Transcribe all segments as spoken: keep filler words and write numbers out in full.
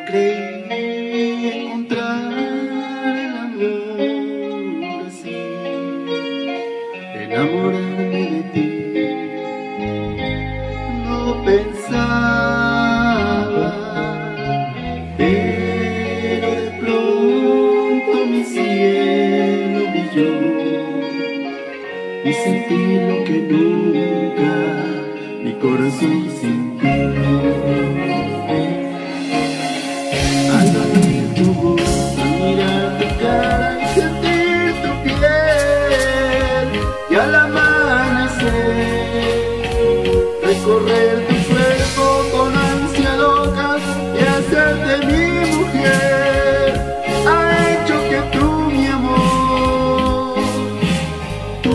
creí encontrar el amor así, enamorarme de ti. No pensaba, pero de pronto mi cielo brilló y sentí lo que nunca mi corazón sintió. Al oír tu voz, al mirar tu cara y sentir tu piel, y al amanecer recorrer tu cuerpo con ansia loca y hacerte mi mujer, ha hecho que tú, mi amor, tú,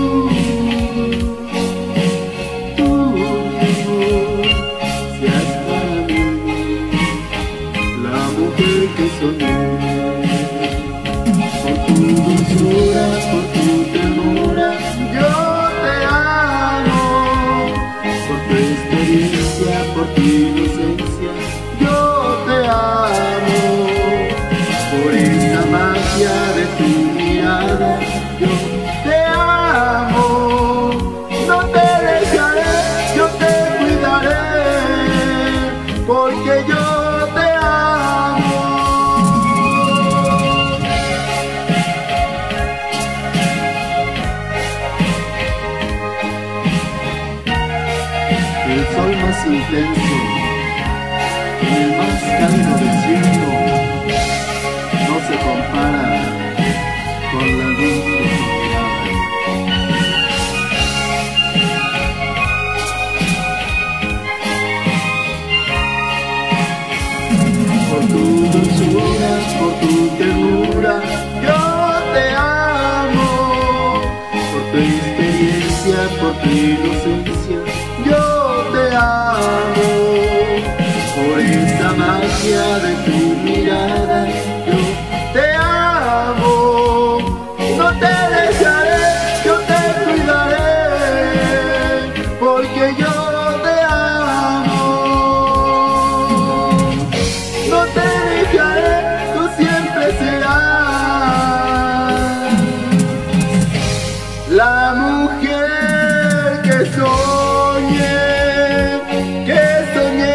tú, mi amor, seas para mí la mujer que soñé. Por tu dulzura, por tu ternura, yo te amo. Por tu experiencia, por tu inocencia, yo te amo. Por esa magia de tu mirada, yo te amo. No te dejaré, yo te cuidaré, porque yo te amo. El sol más intenso, el más cálido del cielo, no se compara con la luz de tu mirada. Por tu dulzura, por tu ternura, yo te amo. Por tu experiencia, por tu inocencia, yo te amo. Por esa magia de tu mirada, yo te amo. No te dejaré, yo te cuidaré, porque yo te amo. No te dejaré, tú siempre serás la mujer que soñé, que soñé.